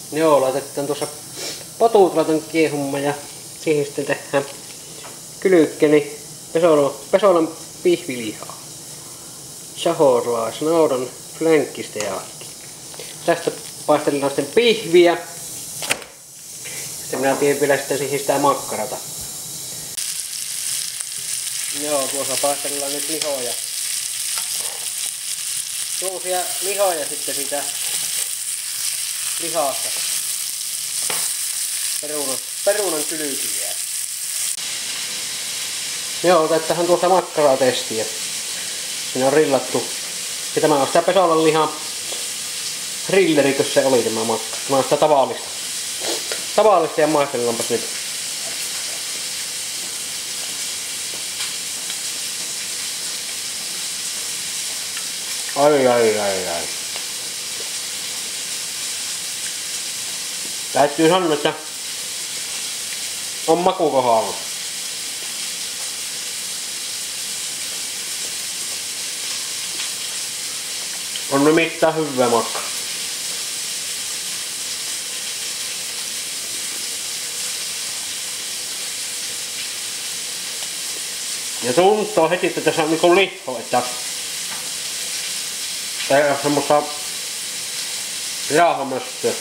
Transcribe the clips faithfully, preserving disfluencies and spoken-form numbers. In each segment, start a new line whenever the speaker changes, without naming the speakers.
Joo, laitetaan tuossa potut laitan kiehumaan ja siihen sitten tehdään kylykkeeni pesolan, pesolan pihvilihaa. Sahotlais, naudan flänkkisteakki. Tästä paistellaan sitten pihviä. Sitten minä teen vielä sitten siihen sitä makkarata. Joo, tuossa paistellaan nyt lihoja. Tuollaisia lihoja sitten siitä lihasta. Perunan, perunan kylkiä. Joo, otetaan tuosta makkaratestiä. Siinä on rillattu. Ja tämä on sitä pesolan lihan rillerikö se oli tämä makka. Tämä on sitä tavallista. Tavallista ja maistellaanpas nyt. Ai ai ai ai. Täytyy sanoa, että on maku kohdalla. On nimittäin hyvä makka. Ja tuntuu heti, että tässä on niinku liho, että ei ole semmoista jauhamöstöä.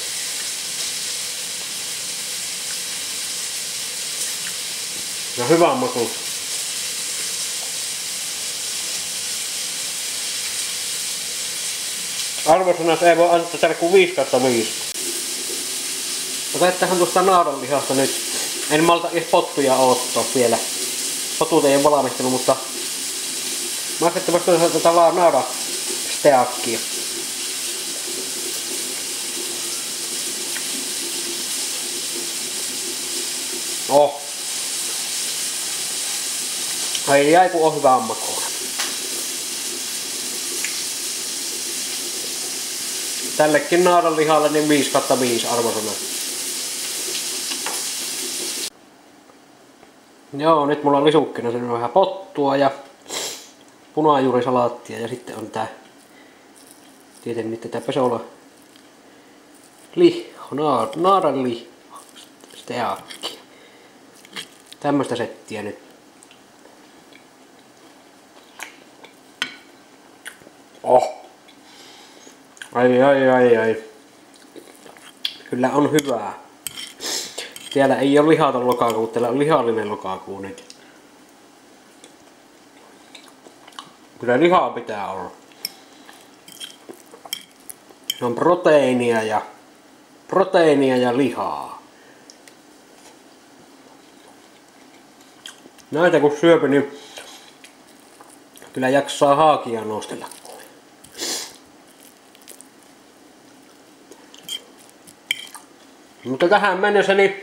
Ja hyvä maku. Arvosanat ei voi antaa tälle kuin viisi kautta viisi. Otetaan tuosta naudanlihasta nyt. En malta edes pottuja odottaa vielä. Potut ei ole valmistunut, mutta maistettavasti tätä naudan steakkia. Oh. Ai jäi kun on hyvä maku. Tällekin naudanlihalle niin viisi kautta viisi arvosana. Joo, nyt mulla on lisukkina sen vähän pottua ja punajuurisalaattia ja sitten on tää tietenkin nyt tätä pesola liho, naadan liho, steakki. Tämmöstä settiä nyt. Oh. Ai ai ai ai. Kyllä on hyvää. Täällä ei ole lihaton lokakuu, täällä on lihallinen lokakuu nyt. Kyllä lihaa pitää olla. Se on proteiinia ja proteiinia ja lihaa. Näitä kun syöpy, niin kyllä jaksaa haakia nostella. Mutta tähän mennessä niin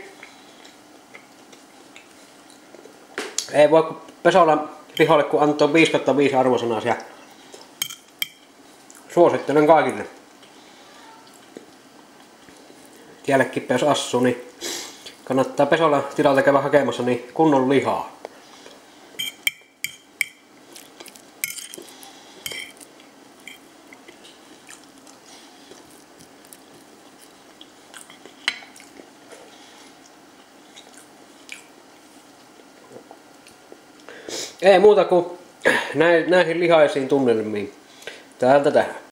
ei voi pesolan lihalle kun antaa viisi kautta viisi arvosanaa ja suosittelen kaikille. Tiellekin jos assuu, niin kannattaa pesolan tilalta käydä hakemassa niin kunnon lihaa. Ei muuta kuin näihin lihaisiin tunnelmiin. Täältä tähän.